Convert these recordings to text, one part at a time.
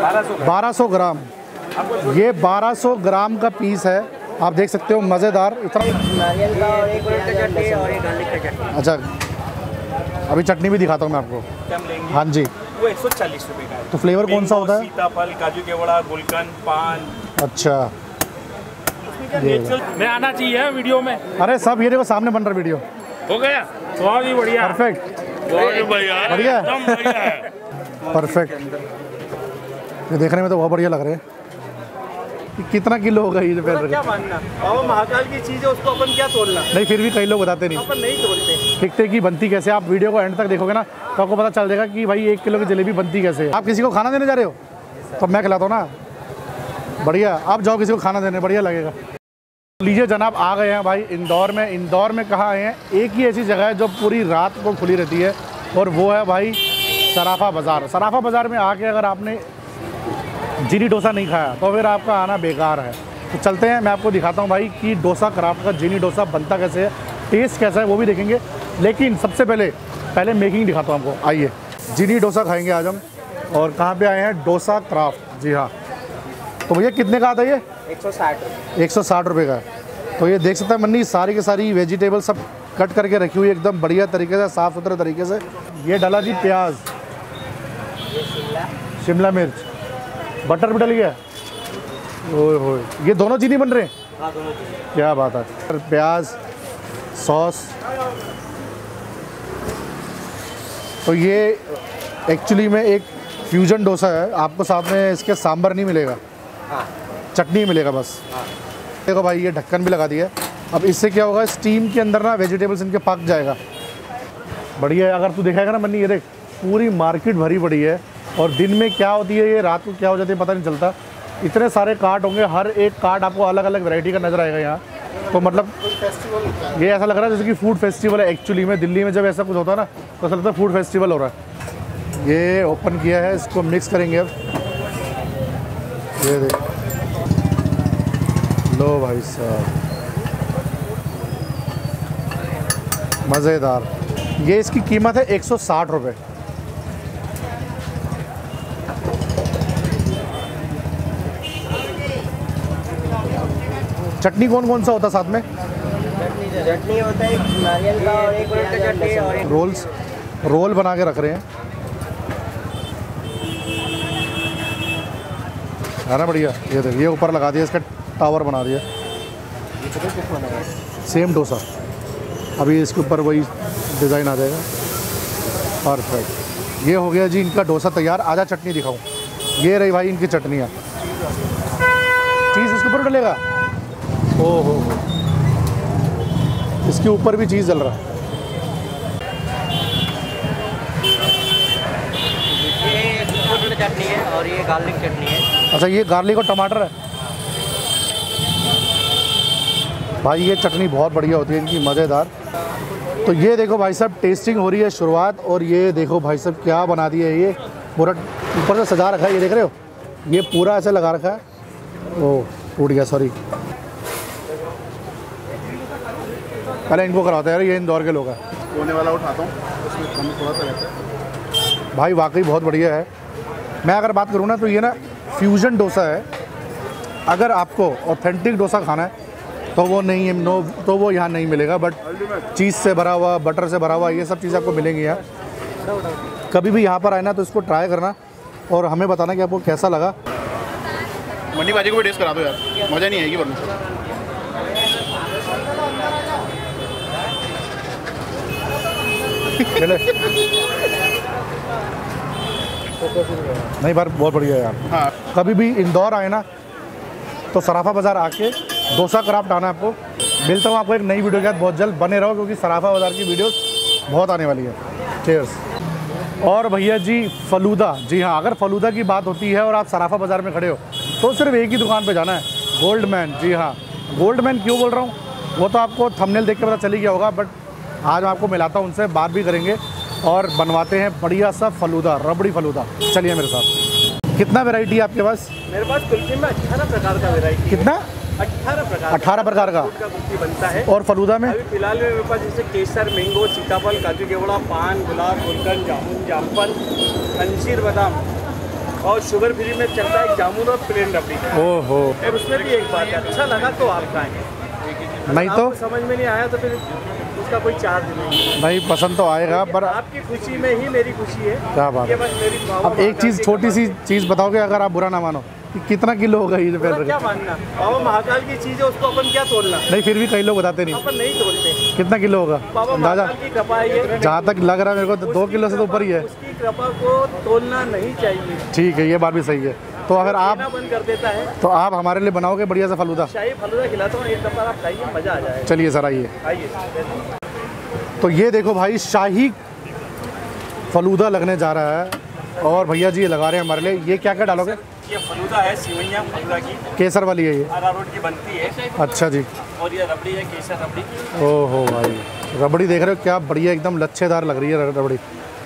1200 ग्राम। ये 1200 ग्राम का पीस है, आप देख सकते हो, मज़ेदार। इतना नारियल का और एक चटनी और एक गार्लिक का चटनी। अच्छा, अभी चटनी भी दिखाता हूँ मैं आपको। हाँ जी, वो 140 रुपये का है। तो फ्लेवर कौन सा होता है? सीताफल, काजू के बड़ा, गुलकंद, पान। अच्छा, मैं आना चाहिए वीडियो में। अरे सब ये देखो सामने बन रहा वीडियो। हो गया, बहुत ही बढ़िया, परफेक्ट, बहुत ही बढ़िया, बढ़िया, एकदम बढ़िया है, परफेक्ट। ये देखने में तो बहुत बढ़िया लग रहे हैं। कितना किलो होगा ये जो पहन रखे? क्या मानना, बाबा महाकाल की चीज़ है, उसको अपन क्या तोड़ना। नहीं, फिर भी कई लोग बताते नहीं, अपन नहीं तोड़ते। टिकते की बनती कैसे। आप वीडियो को एंड तक देखोगे ना तो आपको पता चल जाएगा कि भाई 1 किलो की जलेबी बनती कैसे है। आप किसी को खाना देने जा रहे हो तो मैं खिलाता हूँ ना, बढ़िया। आप जाओ किसी को खाना देने, बढ़िया लगेगा। लीजिए जनाब, आ गए हैं भाई इंदौर में। इंदौर में कहाँ आए हैं? एक ही ऐसी जगह है जो पूरी रात को खुली रहती है, और वो है भाई सराफा बाज़ार। सराफा बाज़ार में आके अगर आपने जीनी डोसा नहीं खाया तो फिर आपका आना बेकार है। तो चलते हैं, मैं आपको दिखाता हूँ भाई कि डोसा क्राफ्ट का जीनी डोसा बनता कैसे है, टेस्ट कैसा है, वो भी देखेंगे। लेकिन सबसे पहले मेकिंग दिखाता हूँ आपको। आइए, जीनी डोसा खाएंगे आज हम। और कहाँ पे आए हैं? डोसा क्राफ्ट। जी हाँ। तो भैया कितने का आता है ये? 160 रुपये का है। तो ये देख सकते हैं मन्नी, सारी की सारी वेजिटेबल सब कट करके रखी हुई है एकदम बढ़िया तरीके से, साफ़ सुथरे तरीके से। ये डाला जी प्याज, शिमला मिर्च, बटर भी डल गया। ओए होए, ये दोनों चीनी बन रहे हैं? हाँ, दोनों चीज़। क्या बात है। प्याज, सॉस। तो ये एक्चुअली में एक फ्यूजन डोसा है। आपको साथ में इसके सांभर नहीं मिलेगा, हाँ, चटनी मिलेगा बस। हाँ। देखो भाई, ये ढक्कन भी लगा दिया है। अब इससे क्या होगा, स्टीम के अंदर ना वेजिटेबल्स इनके पक जाएगा। बढ़िया है। अगर तू देखेगा ना मन्नी, ये देख पूरी मार्केट भरी पड़ी है। और दिन में क्या होती है, ये रात को क्या हो जाती है पता नहीं चलता। इतने सारे कार्ट होंगे, हर एक कार्ट आपको अलग अलग वैरायटी का नज़र आएगा यहाँ। तो मतलब ये ऐसा लग रहा है जैसे कि फूड फेस्टिवल है एक्चुअली में। दिल्ली में जब ऐसा कुछ होता है ना तो ऐसा लगता है फूड फेस्टिवल हो रहा है। ये ओपन किया है, इसको मिक्स करेंगे अब। ये देख लो भाई साहब, मज़ेदार। ये इसकी कीमत है 160 रुपये। चटनी कौन कौन सा होता है साथ में? चटनी होता है नारियल का और एक चटनी और एक रोल बना के रख रहे हैं, है ना बढ़िया। ये देखिए, ये ऊपर लगा दिया, इसका टावर बना दिया। सेम डोसा, अभी इसके ऊपर वही डिज़ाइन आ जाएगा। परफेक्ट। ये हो गया जी इनका डोसा तैयार। आजा चटनी दिखाऊं। ये रही भाई इनकी चटनियाँ। चीज़ इसके ऊपर डलेगा। ओहो, इसके ऊपर भी चीज़ डल रहा है। ये चटनी है और ये गार्लिक चटनी है। अच्छा, ये गार्लिक और टमाटर है भाई। ये चटनी बहुत बढ़िया होती है इनकी, मज़ेदार। तो ये देखो भाई साहब, टेस्टिंग हो रही है शुरुआत। और ये देखो भाई साहब क्या बना दिया है। ये पूरा ऊपर से सजा रखा है, ये देख रहे हो, ये पूरा ऐसे लगा रखा है। ओह, टूट गया, सॉरी। पहले इनको कराते हैं यार, ये इंदौर के लोग हैं। कोने वाला उठाता हूँ, उसमें कम थोड़ा सा रहता है। भाई वाकई बहुत बढ़िया है। मैं अगर बात करूँ ना तो ये ना फ्यूजन डोसा है। अगर आपको ऑथेंटिक डोसा खाना है तो वो नहीं है, तो वो यहाँ नहीं मिलेगा। बट चीज़ से भरा हुआ, बटर से भरा हुआ, ये सब चीज़ें आपको मिलेंगी यहाँ। कभी भी यहाँ पर आए ना तो इसको ट्राई करना और हमें बताना कि आपको कैसा लगा। मंडी भाजी को भी टेस्ट करा दो यार, मज़ा नहीं आएगी वरना। नहीं बार बहुत बढ़िया है यार। हाँ, कभी भी इंदौर आए ना तो सराफा बाज़ार आके डोसा क्राफ्ट आना है आपको। मिलता हूँ आपको एक नई वीडियो के साथ बहुत जल्द। बने रहो क्योंकि सराफा बाज़ार की वीडियोस बहुत आने वाली है। चीयर्स। और भैया जी फलूदा, जी हाँ, अगर फलूदा की बात होती है और आप सराफा बाज़ार में खड़े हो तो सिर्फ एक ही दुकान पे जाना है, गोल्डमैन। जी हाँ, गोल्डमैन क्यों बोल रहा हूँ वो तो आपको थंबनेल देख के पता चली गया होगा। बट आज मैं आपको मिलाता हूँ उनसे, बात भी करेंगे और बनवाते हैं बढ़िया सा फलूदा, रबड़ी फलूदा। चलिए मेरे साथ। कितना वैरायटी है आपके पास? मेरे पास कुल्फी में 18 प्रकार का वैरायटी। कितना? 18 प्रकार का कुल्फी बनता है। और फलूदा में? अभी फिलहाल में मेरे पास जैसे केसर, मैंगो, सीताफल, काजू के बड़ा, पान, गुलाब, गुलकंद, जामुन, जामफल, अंजीर, बादाम, और शुगर फ्री में चलता है जामुन और प्लेन रबड़ी। ओहो, और उसमें भी एक बात है, अच्छा लगा तो आप खाएं, नहीं तो आपको समझ में नहीं आया तो फिर उसका कोई चार्ज नहीं। नहीं, पसंद तो आएगा पर आपकी खुशी में ही मेरी खुशी है। क्या बात ये है। बस मेरी बाबा अब एक चीज़, छोटी सी चीज़ बताओगे, अगर आप बुरा ना मानो, कि कितना किलो होगा ये महाकाल पैर? क्या मानना, बाबा महाकाल की चीज़ है, उसको अपन क्या तोलना। नहीं, फिर भी कई लोग बताते नहीं। अपन नहीं तोलते। कितना किलो होगा बाबा अंदाजा? महाकाल की कृपा है ये। जहाँ तक लग रहा है मेरे को तो 2 किलो से तो ऊपर ही है। उसकी कृपा को तोलना नहीं चाहिए। ठीक है, ये बात भी सही है। तो अगर आप लेना बंद कर देता है। तो आप हमारे लिए बनाओगे बढ़िया सा फलूदा? शाही फलूदा खिलाता हूँ, एक दफ़ा आप खाइए, मज़ा आ जाएगा। चलिए सर, आइए। आइए। तो ये देखो भाई, शाही फलूदा लगने जा रहा है और भैया जी ये लगा रहे हैं हमारे लिए। ये क्या क्या डालोगे? ये फलूदा है, सिवैयाँ फलूदा की, केसर वाली है ये? अरारोट की बनती है। अच्छा जी। और ये रबड़ी है, केसर रबड़ी। ओहो भाई, रबड़ी देख रहे हो क्या बढ़िया, एकदम लच्छेदार लग रही है रबड़ी।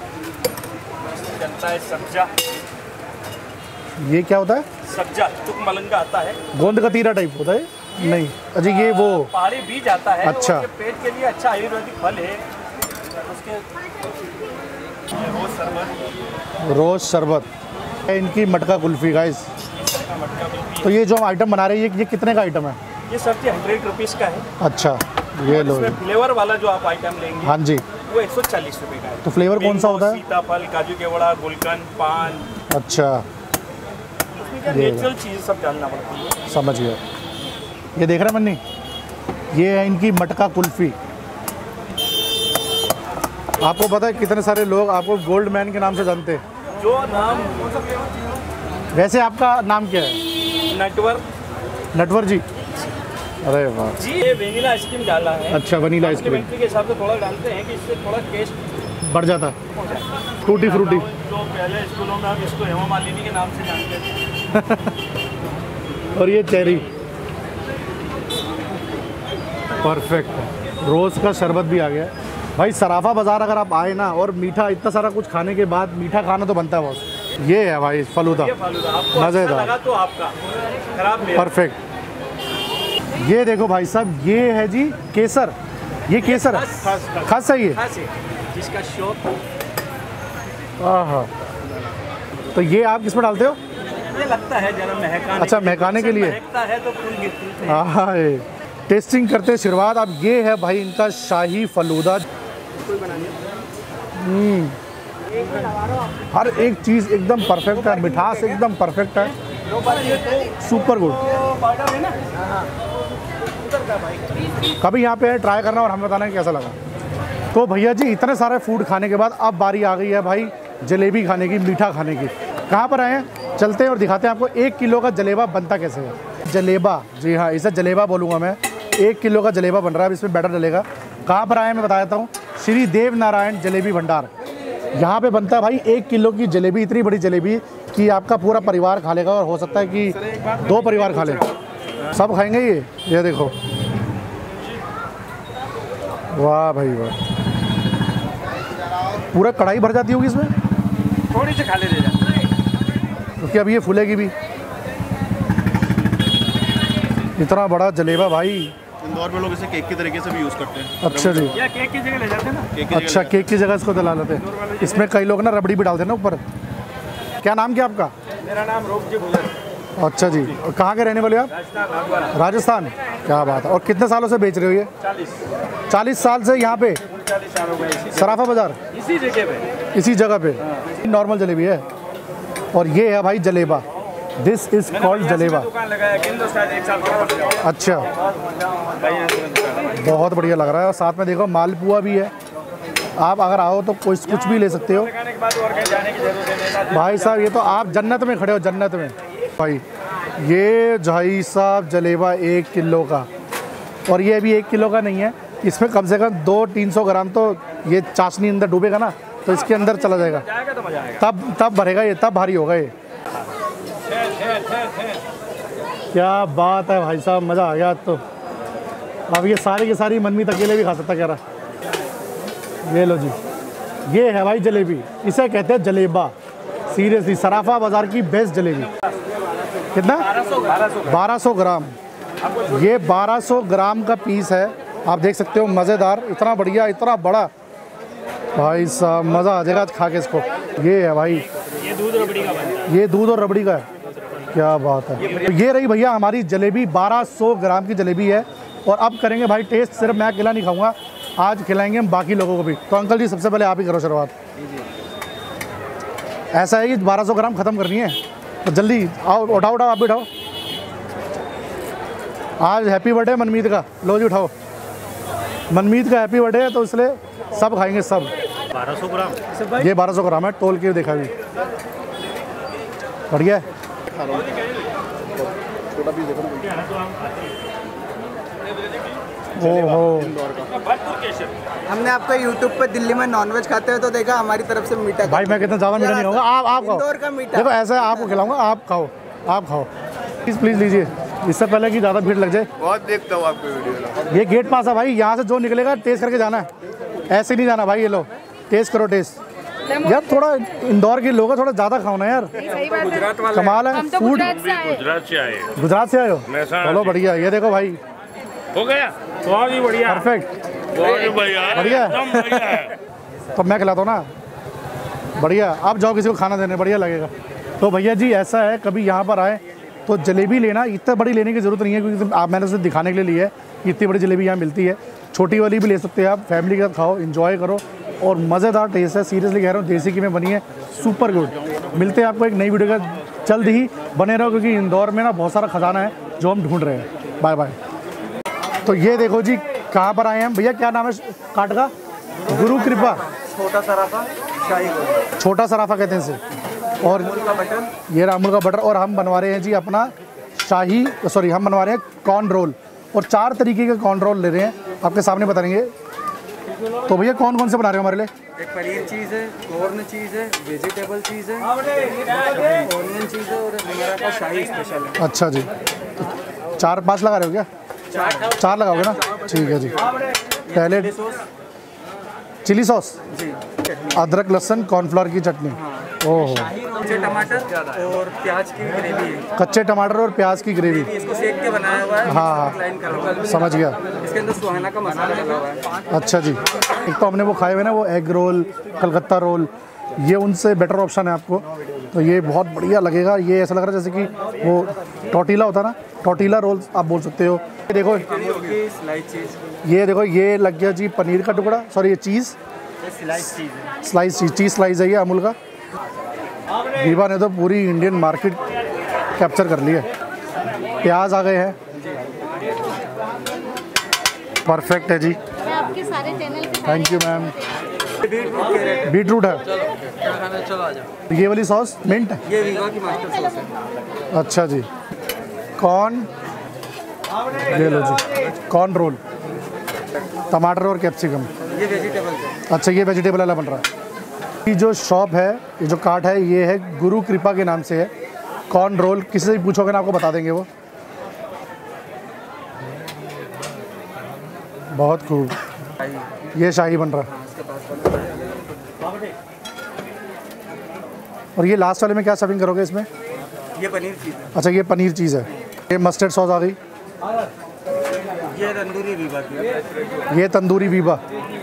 चलता है सब्जा। ये क्या होता है? सब्जा तुक मलंगा आता है, गोंद कतीरा टाइप होता है? नहीं, अजी ये वो पहाड़ी बीज आता है। अच्छा। और ये पेट के लिए अच्छा आयुर्वेदिक फल है। उसके रोज शरबत। रोज़ शरबत है, इनकी मटका कुल्फ़ी गाइस। इसका मटका कुल्फी। तो ये जो हम आइटम बना रहे हैं, ये कितने का आइटम है? ये सब्जी 100 रुपीज़ का है। अच्छा, ये लो। इसमें फ्लेवर वाला जो आप आइटम लेंगे हाँ जी। वो 140 रुपये का है। तो फ्लेवर कौन सा होता है? सीताफल, काजू के बड़ा, गुलकंद, पान। अच्छा, उसमें क्या नेचुरल चीज़ सब डालना पड़ती है। समझ गया। ये देख रहे हैं मन्नी, ये है इनकी मटका कुल्फ़ी। आपको पता है कितने सारे लोग आपको गोल्ड मैन के नाम से जानते हैं? जो नाम वैसे आपका नाम क्या है? नटवर नटवर जी। अरे वाह। जी, ये वेनिला आइसक्रीम डाला है। अच्छा, वनीला आइसक्रीम के हिसाब से थोड़ा डालते हैं कि इससे थोड़ा टेस्ट बढ़ जाता है। हो जाए। Tutti frutti. जो पहले स्कूलों में हम इसको हेमा मालिनी के नाम से जानते थे। और ये चेरी। परफेक्ट। रोज़ का शरबत भी आ गया भाई। सराफा बाज़ार अगर आप आए ना, और मीठा इतना सारा कुछ खाने के बाद मीठा खाना तो बनता है बहुत। ये है भाई फलूदा, ये फालूदा आपको अच्छा मज़ेदार। लगा तो आपका, खराब मेरा। परफेक्ट। ये देखो भाई साहब, ये है जी केसर। ये केसर है, खास है ये। खास है, जिसका शौक। हाँ, तो ये आप किस में डालते हो? ये लगता है जरा महकाने। अच्छा, महकाने के लिए। महकता है तो फूल गिरते हैं। हाँ, टेस्टिंग करते हैं शुरुआत। अब ये है भाई इनका शाही फलूदा। हर एक चीज़ एकदम परफेक्ट है, मिठास एकदम परफेक्ट है, सुपर गुड। कभी यहाँ पे ट्राई करना और हमें बताना कि कैसा लगा। तो भैया जी, इतने सारे फूड खाने के बाद अब बारी आ गई है भाई जलेबी खाने की, मीठा खाने की। कहाँ पर आए हैं? चलते हैं और दिखाते हैं आपको 1 किलो का जलेबा बनता कैसे है। जलेबा, जी हाँ, इसे जलेबा बोलूँगा मैं। 1 किलो का जलेबा बन रहा है, अब इसमें बैटर डलेगा। कहाँ पर आए हैं मैं बता देता हूँ। श्री देव नारायण जलेबी भंडार। यहाँ पे बनता है भाई 1 किलो की जलेबी, इतनी बड़ी जलेबी कि आपका पूरा परिवार खा लेगा, और हो सकता है कि 2 परिवार खा लें। सब खाएंगे ये देखो। वाह भाई वाह, पूरा कढ़ाई भर जाती होगी इसमें। थोड़ी सी खाली रह जाती है क्योंकि अब ये फूलेगी भी। इतना बड़ा जलेबा भाई। इंदौर में लोग इसे केक के तरीके से भी यूज़ करते हैं। अच्छा जी। या केक की जगह ले जाते हैं ना। केक की जगह अच्छा, केक की जगह इसको डला लेते हैं। इसमें कई लोग ना रबड़ी भी डालते हैं ना ऊपर। क्या नाम क्या आपका? मेरा नाम रूप जी भुलर, अच्छा जी। और कहाँ के रहने वाले आप? राजस्थान नागवारा। राजस्थान। क्या बात है। और कितने सालों से बेच रहे हो ये? 40 साल से यहाँ पे 40 साल हो गए सराफा बाज़ार, इसी जगह पे। इसी जगह पे। नॉर्मल जलेबी है। और ये है भाई jaleba. This is called jaleba. दुकान लगाया किन दोस्त एक साल का। अच्छा, बहुत बढ़िया लग रहा है। और साथ में देखो मालपुआ भी है। आप अगर आओ तो कुछ भी ले सकते हो लगाने के बाद और कहीं जाने की जरूरत नहीं। भाई साहब। ये तो आप जन्नत में खड़े हो, जन्नत में भाई। ये भाई साहब जलेबा 1 किलो का, और ये अभी 1 किलो का नहीं है। इसमें कम से कम 200-300 ग्राम तो ये चाशनी अंदर डूबेगा ना, तो इसके अंदर चला जाएगा। जाएगा तो मजा आएगा। तब भरेगा ये, तब भारी होगा ये। क्या बात है भाई साहब, मज़ा आ गया। तो अब ये सारी की सारी मनमीत अकेले भी खा सकता कह रहा। ये लो जी, ये है भाई जलेबी। इसे कहते हैं जलेबा। सीरियसली सराफा बाज़ार की बेस्ट जलेबी। कितना? 1200 ग्राम। ये 1200 ग्राम का पीस है। आप देख सकते हो, मज़ेदार, इतना बढ़िया, इतना बड़ा। भाई साहब मज़ा आ जाएगा खा के इसको। ये है भाई ये दूध रबड़ी का बनता है। ये दूध और रबड़ी का है, क्या बात है। तो ये रही भैया हमारी जलेबी, 1200 ग्राम की जलेबी है। और अब करेंगे भाई टेस्ट, सिर्फ मैं अकेला नहीं खाऊंगा, आज खिलाएंगे हम बाकी लोगों को भी। तो अंकल जी सबसे पहले आप ही करो शुरुआत। ऐसा है कि 1200 ग्राम ख़त्म करनी है, तो जल्दी आओ, उठाओ उठाओ, आप भी उठाओ। आज हैप्पी बर्थडे मनमीत का, लो जी उठाओ। मनमीत का हैप्पी बर्थडे है तो इसलिए सब खाएंगे सब। 1200 ग्राम। ये 1200 ग्राम है, तोल के देखा भी बढ़िया है। ओहो, हमने आपको यूट्यूब पे दिल्ली में नॉनवेज खाते हुए तो देखा, हमारी तरफ से मीठा। भाई मैं कितना ज़्यादा मीठा नहीं खाऊंगा, आप खाओ। इंदौर का मीठा। देखो ऐसा है, आपको खिलाऊंगा, आप खाओ, आप खाओ प्लीज़, प्लीज़ लीजिए, इससे पहले कि ज़्यादा भीड़ लग जाए। बहुत देखता हूँ आपके वीडियो। ये गेट पास है भाई, यहाँ से जो निकलेगा टेस्ट करके जाना है, ऐसे नहीं जाना भाई। ये लो टेस्ट करो, टेस्ट यार। थोड़ा इंदौर के लोग हैं, थोड़ा ज़्यादा खाओ ना यार, कमाल है। फूड गुजरात से आए। गुजरात से आए हो, महसाणा चलो बढ़िया। ये देखो भाई, हो गया बहुत ही बढ़िया, परफेक्ट, बहुत ही बढ़िया, बढ़िया। एकदम बढ़िया है। तो मैं खिलाता हूँ ना, बढ़िया। आप जाओ किसी को खाना देने, बढ़िया लगेगा। तो भैया जी ऐसा है, कभी यहाँ पर आए तो जलेबी लेना, इतना बड़ी लेने की ज़रूरत नहीं है, क्योंकि आप मैंने उसे दिखाने के लिए ली है कि इतनी बड़ी जलेबी यहाँ मिलती है। छोटी वाली भी ले सकते हैं आप, फैमिली के साथ खाओ, इन्जॉय करो, और मज़ेदार टेस्ट है। सीरियसली कह रहा हूँ, देसी घी में बनी है, सुपर गुड। मिलते हैं आपको एक नई वीडियो का, जल्द ही बने रहो, क्योंकि इंदौर में ना बहुत सारा खजाना है जो हम ढूंढ रहे हैं। Bye bye. तो ये देखो जी, कहाँ पर आए हैं हम भैया, क्या नाम है काट का? गुरु कृपा, छोटा सराफा, शाही गोल, छोटा सराफा कहते हैं इसे। और का बटन, ये अमूल का बटर। और हम बनवा रहे हैं जी अपना शाही, सॉरी हम बनवा रहे हैं कॉर्न रोल, और 4 तरीके के कॉर्न रोल ले रहे हैं, आपके सामने बताएंगे। तो भैया कौन कौन से बना रहे हो हमारे लिए? एक पनीर चीज़ है, कॉर्न चीज़ है, वेजिटेबल चीज़ है, ऑनियन चीज़ है, और हमारा का शाही स्पेशल है। अच्छा जी, 4-5 लगा रहे हो क्या? 4 लगाओगे ना, ठीक है जी। पहले चिली सॉस, जी, अदरक लहसुन कॉर्नफ्लोर की चटनी, ओहो, कच्चे टमाटर और प्याज की ग्रेवी है। कच्चे टमाटर और प्याज की ग्रेवी, इसको सेक के बनाया हुआ है। हाँ, लाइन कर रहा हूँ। समझ गया। इसके अंदर सुहाना का मसाला लगा हुआ है। अच्छा जी। एक तो हमने वो खाए हुए ना, वो एग रोल, कलकत्ता रोल, ये उनसे बेटर ऑप्शन है आपको, तो ये बहुत बढ़िया लगेगा। ये ऐसा लग रहा है जैसे कि वो टोटीला होता है ना, टोटीला रोल आप बोल सकते हो। ये देखो, स्लाइस चीज़, ये देखो, ये लग गया जी पनीर का टुकड़ा, सॉरी ये चीज़, स्लाइस चीज़ है। स्लाइस चीज़ स्लाइस है ये अमूल का। वीवा ने तो पूरी इंडियन मार्केट कैप्चर कर ली है। प्याज आ गए हैं, परफेक्ट है जी, आपके सारे चैनल पे थैंक यू मैम। बीटरूट है, ये वाली सॉस मिंट है, ये वीवा की मास्टर सॉस है। अच्छा जी। कॉर्न, ये लो जी कॉर्न रोल, टमाटर और कैप्सिकम, ये वेजिटेबल है। अच्छा ये वेजिटेबल वाला बन रहा है। ये जो शॉप है, ये जो कार्ट है, ये है गुरु कृपा के नाम से है। कॉर्न रोल किसी से भी पूछोगे ना, आपको बता देंगे वो। बहुत खूब, ये शाही बन रहा है। और ये लास्ट वाले में क्या सर्विंग करोगे इसमें? ये पनीर चीज़ है। अच्छा ये पनीर चीज़ है। ये मस्टर्ड सॉस आ गई, ये तंदूरी वीवा की है। ये तंदूरी वीवा,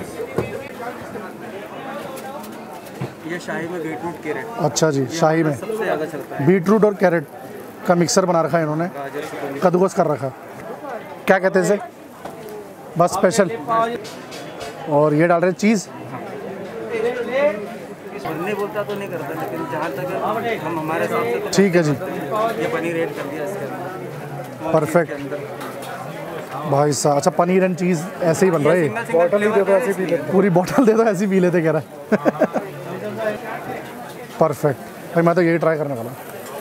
ये शाही में बीटरूट कैरेट, अच्छा जी शाही में सबसे ज़्यादा चलता है। बीटरूट और कैरेट का मिक्सर बना रखा है इन्होंने, गाजर से कद्दूकस कर रखा। क्या कहते हैं इसे? बस स्पेशल। और ये डाल रहे चीज़, नहीं बोलता तो नहीं करता, लेकिन जहाँ तक हम हमारे हिसाब से तो ठीक है जी, ये पनीर ऐड कर दिया इसके अंदर। परफेक्ट भाई साहब। अच्छा पनीर एंड चीज़ ऐसे ही बन रहा है, बॉटल ही दे दो, ऐसे पी लेते। पूरी बॉटल दे दो ऐसे ही पी लेते कह रहा है। परफेक्ट भाई, मैं तो यही ट्राई करने वाला।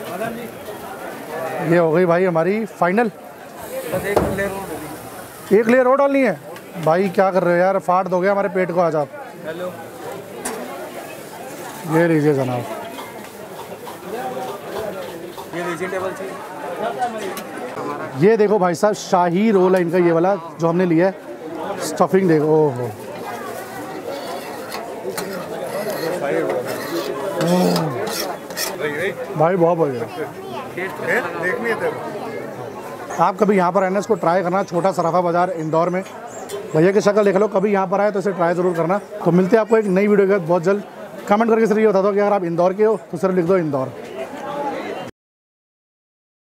ये हो गई भाई हमारी फाइनल। बस एक लेयर और होगी। एक लेयर और डालनी है भाई, क्या कर रहे हो यार, फाड़ दोगे हमारे पेट को आज आप। हेलो, ये लीजिए जनाब, ये वेजिटेबल चीज़। ये देखो भाई साहब, शाही रोल है इनका, ये वाला जो हमने लिया है। स्टफिंग देखो, ओहो भाई बहुत बढ़िया। देखनी है तेरे। आप कभी यहाँ पर आए ना, इसको ट्राई करना, छोटा सराफा बाज़ार इंदौर में। भैया की शक्ल देख लो, कभी यहाँ पर आए तो इसे ट्राई ज़रूर करना। तो मिलते हैं आपको एक नई वीडियो के बहुत जल्द। कमेंट करके सिर्फ ये बता दो कि अगर आप इंदौर के हो तो सिर्फ लिख दो इंदौर।